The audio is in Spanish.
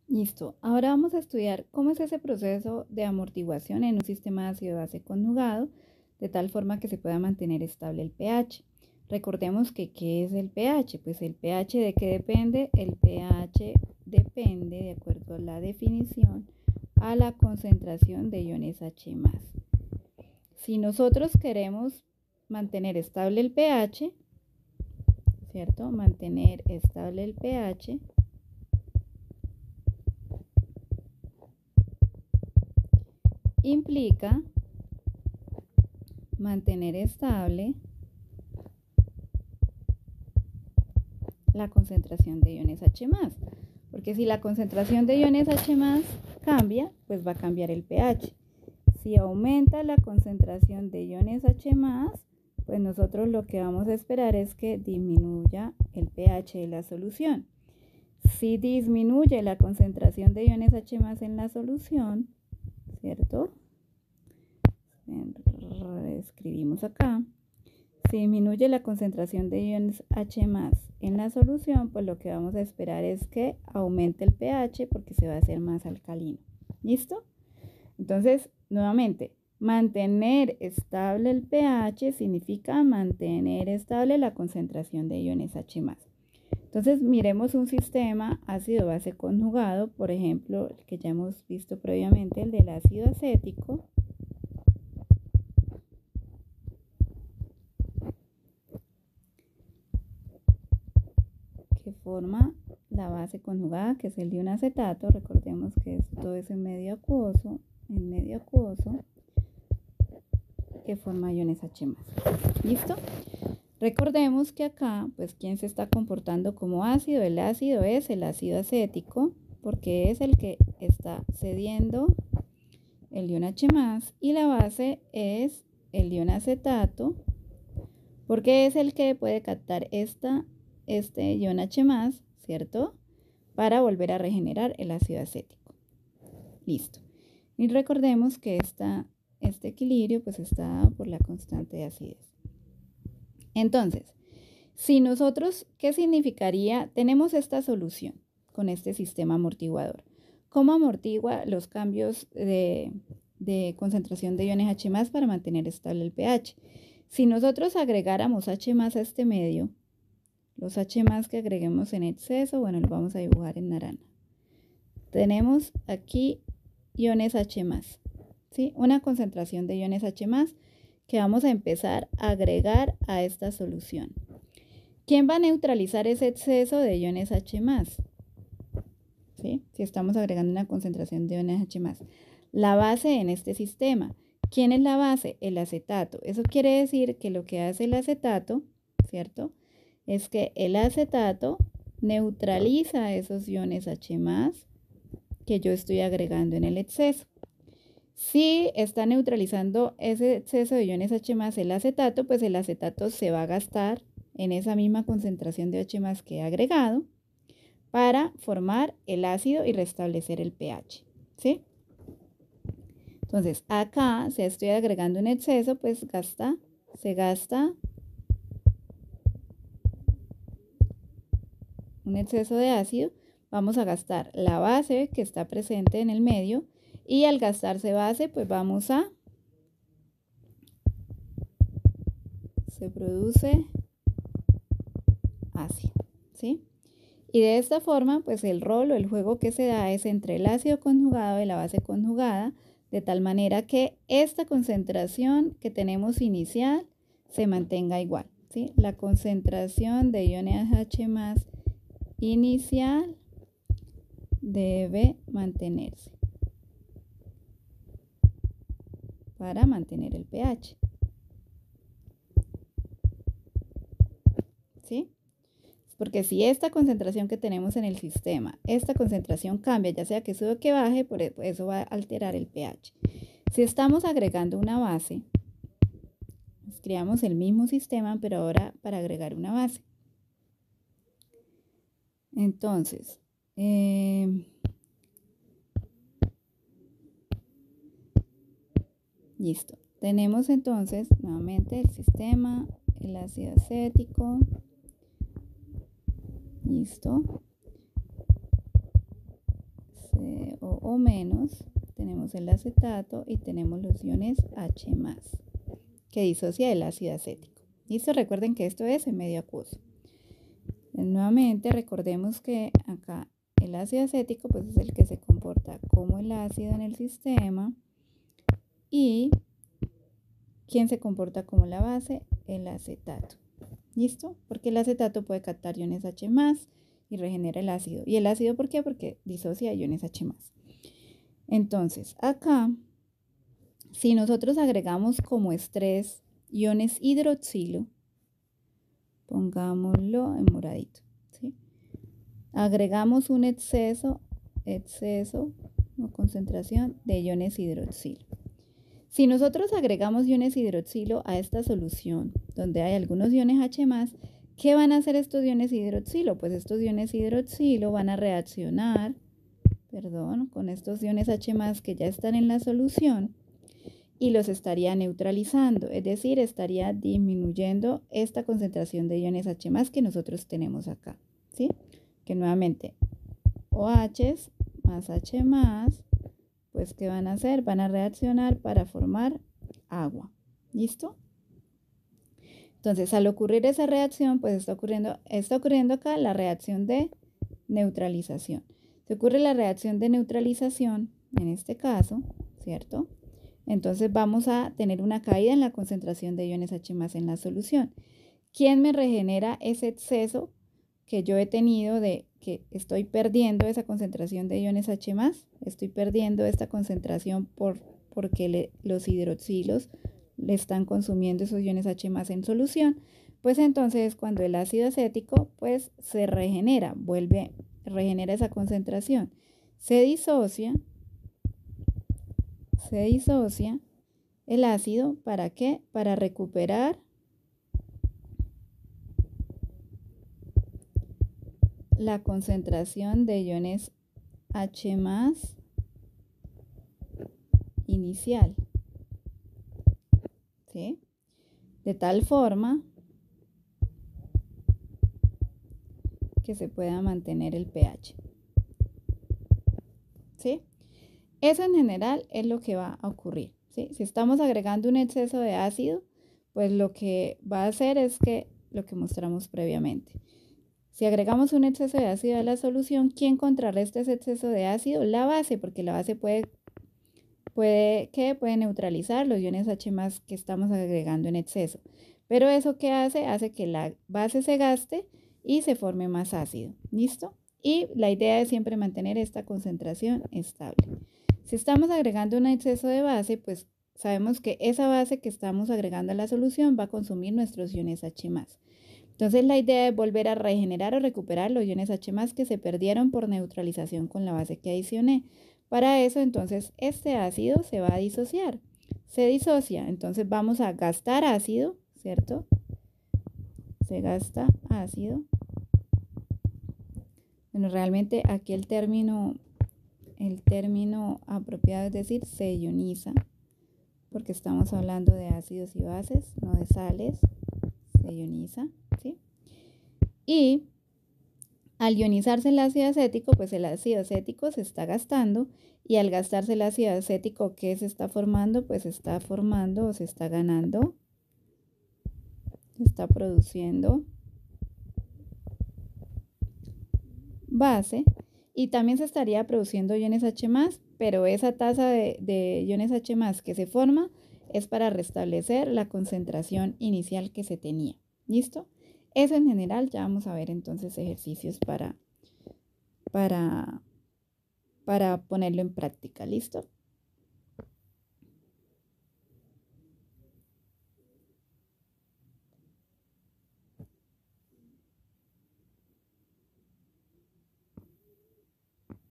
Listo. Ahora vamos a estudiar cómo es ese proceso de amortiguación en un sistema ácido-base conjugado, de tal forma que se pueda mantener estable el pH. Recordemos que ¿qué es el pH? Pues el pH ¿de qué depende? El pH depende, de acuerdo a la definición, a la concentración de iones H+. Si nosotros queremos mantener estable el pH, ¿cierto? Mantener estable el pH, implica mantener estable la concentración de iones H+, porque si la concentración de iones H+ cambia, pues va a cambiar el pH. Si aumenta la concentración de iones H+, pues nosotros lo que vamos a esperar es que disminuya el pH de la solución. Si disminuye la concentración de iones H+ en la solución, ¿cierto? Escribimos acá. Si disminuye la concentración de iones H+ en la solución, pues lo que vamos a esperar es que aumente el pH porque se va a hacer más alcalino. ¿Listo? Entonces, nuevamente, mantener estable el pH significa mantener estable la concentración de iones H+. Entonces, miremos un sistema ácido-base conjugado, por ejemplo, el que ya hemos visto previamente, el del ácido acético. Que forma la base conjugada, que es el de un acetato. Recordemos que esto es en medio acuoso, que forma iones H+. ¿Listo? Recordemos que acá, pues, ¿quién se está comportando como ácido? El ácido es el ácido acético, porque es el que está cediendo el ion H+, y la base es el ion acetato, porque es el que puede captar este ion H+, ¿cierto? Para volver a regenerar el ácido acético. Listo. Y recordemos que este equilibrio pues está dado por la constante de acidez. Entonces, si nosotros, ¿qué significaría? Tenemos esta solución con este sistema amortiguador. ¿Cómo amortigua los cambios de concentración de iones H+ para mantener estable el pH? Si nosotros agregáramos H+ a este medio, los H+ que agreguemos en exceso, bueno, lo vamos a dibujar en naranja. Tenemos aquí iones H+, ¿sí? Una concentración de iones H+, que vamos a empezar a agregar a esta solución. ¿Quién va a neutralizar ese exceso de iones H+? ¿Sí? Si estamos agregando una concentración de iones H+. La base en este sistema. ¿Quién es la base? El acetato. Eso quiere decir que lo que hace el acetato, ¿cierto?, es que el acetato neutraliza esos iones H+ que yo estoy agregando en el exceso. Si está neutralizando ese exceso de iones H+ el acetato, pues el acetato se va a gastar en esa misma concentración de H+ que he agregado para formar el ácido y restablecer el pH, ¿sí? Entonces, acá, si estoy agregando un exceso, pues se gasta un exceso de ácido. Vamos a gastar la base que está presente en el medio, y al gastarse base, pues se produce ácido, ¿sí? Y de esta forma, pues el rol o el juego que se da es entre el ácido conjugado y la base conjugada, de tal manera que esta concentración que tenemos inicial se mantenga igual, ¿sí? La concentración de iones H+ inicial debe mantenerse para mantener el pH, ¿sí? Porque si esta concentración que tenemos en el sistema, esta concentración cambia, ya sea que sube o que baje, por eso va a alterar el pH. Si estamos agregando una base, creamos el mismo sistema, pero ahora para agregar una base. Entonces, listo. Tenemos entonces nuevamente el sistema, el ácido acético. Listo. O menos, tenemos el acetato y tenemos los iones H más, que disocia el ácido acético. ¿Listo? Recuerden que esto es en medio acuoso. Nuevamente recordemos que acá el ácido acético pues es el que se comporta como el ácido en el sistema y ¿quién se comporta como la base? El acetato. ¿Listo? Porque el acetato puede captar iones H más y regenera el ácido. ¿Y el ácido por qué? Porque disocia iones H más. Entonces, acá, si nosotros agregamos como estrés iones hidroxilo, pongámoslo en moradito, ¿sí? Agregamos un exceso o concentración de iones hidroxilo. Si nosotros agregamos iones hidroxilo a esta solución, donde hay algunos iones H+, ¿qué van a hacer estos iones hidroxilo? Pues estos iones hidroxilo van a reaccionar, con estos iones H+, que ya están en la solución, y los estaría neutralizando, es decir, estaría disminuyendo esta concentración de iones H+, que nosotros tenemos acá, ¿sí? Que nuevamente, OH más H+, pues ¿qué van a hacer? Van a reaccionar para formar agua. ¿Listo? Entonces, al ocurrir esa reacción, pues está ocurriendo acá la reacción de neutralización. Se ocurre la reacción de neutralización, en este caso, ¿cierto? Entonces vamos a tener una caída en la concentración de iones H+ en la solución. ¿Quién me regenera ese exceso que yo he tenido de que estoy perdiendo esa concentración de iones H+? Estoy perdiendo esta concentración porque los hidroxilos le están consumiendo esos iones H+ en solución. Pues entonces cuando el ácido acético pues se regenera, regenera esa concentración. Se disocia el ácido, ¿para qué? Para recuperar la concentración de iones H+ inicial, ¿sí? De tal forma que se pueda mantener el pH, ¿sí? Eso en general es lo que va a ocurrir, ¿sí? Si estamos agregando un exceso de ácido, pues lo que va a hacer es que lo que mostramos previamente. Si agregamos un exceso de ácido a la solución, ¿quién contrarresta ese exceso de ácido? La base, porque la base puede neutralizar los iones H+ que estamos agregando en exceso. Pero eso ¿qué hace? Hace que la base se gaste y se forme más ácido. ¿Listo? Y la idea es siempre mantener esta concentración estable. Si estamos agregando un exceso de base, pues sabemos que esa base que estamos agregando a la solución va a consumir nuestros iones H+. Entonces la idea es volver a regenerar o recuperar los iones H+ que se perdieron por neutralización con la base que adicioné. Para eso entonces este ácido se va a disociar. Se disocia, entonces vamos a gastar ácido, ¿cierto? Se gasta ácido. Bueno, realmente aquí el término apropiado es decir, se ioniza, porque estamos hablando de ácidos y bases, no de sales. Se ioniza, ¿sí? Y al ionizarse el ácido acético, pues el ácido acético se está gastando, y al gastarse el ácido acético, ¿qué se está formando? Pues se está formando o se está ganando, se está produciendo base, y también se estaría produciendo iones H+, pero esa tasa de iones H+ que se forma es para restablecer la concentración inicial que se tenía. ¿Listo? Eso en general, ya vamos a ver entonces ejercicios para ponerlo en práctica. ¿Listo?